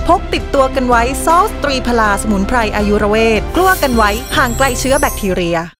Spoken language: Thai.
พกติดตัวกันไว้ซอสตรีพลาสมุนไพรอายุรเวทกลัวกันไว้ห่างไกลเชื้อแบคทีเรีย